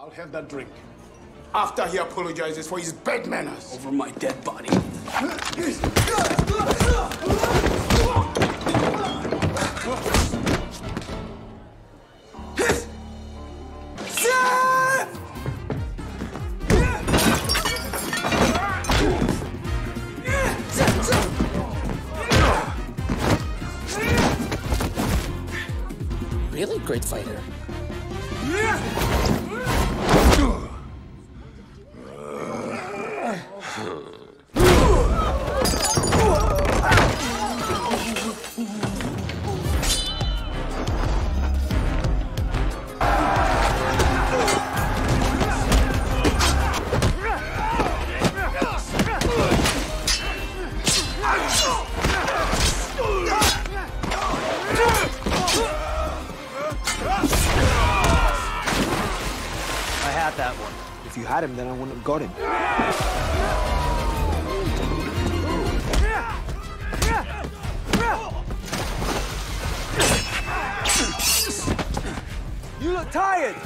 I'll have that drink. After he apologizes for his bad manners. Over my dead body. Really great fighter. That one. If you had him, then I wouldn't have got him. You look tired.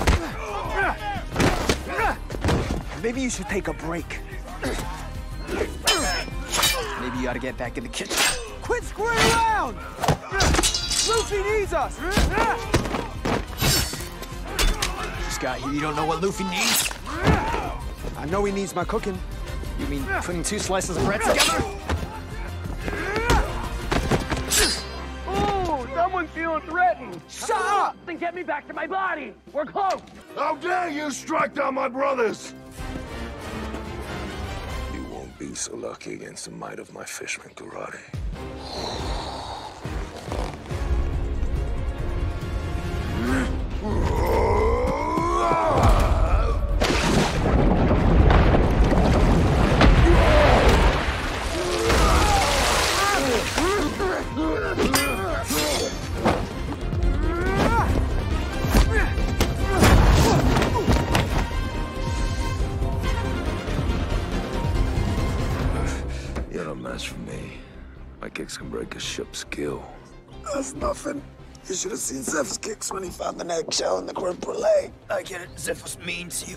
Maybe you should take a break. Maybe you ought to get back in the kitchen. Quit screwing around! Luffy needs us! Guy here, you don't know what Luffy needs? I know he needs my cooking. You mean putting 2 slices of bread together? Oh, someone's feeling threatened. Shut up! Then get me back to my body. We're close. How dare you strike down my brothers? You won't be so lucky against the might of my fishman karate. You're no match for me. My kicks can break a ship's keel. That's nothing. You should have seen Zeph's kicks when he found the eggshell in the Portrayed. I get it. Zeph was mean to you.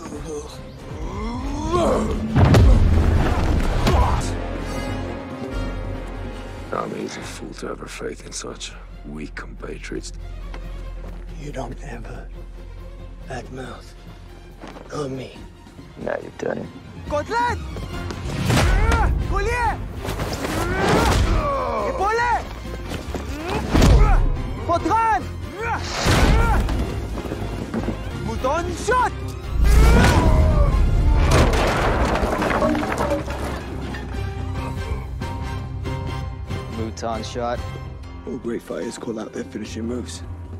I'm an easy fool to have faith in such weak compatriots. You don't have a bad mouth. On me. Now you've done it. Côtelette! Collier! Épaulé! Portrayed! Mouton shot! Mouton shot. All great fighters call out their finishing moves.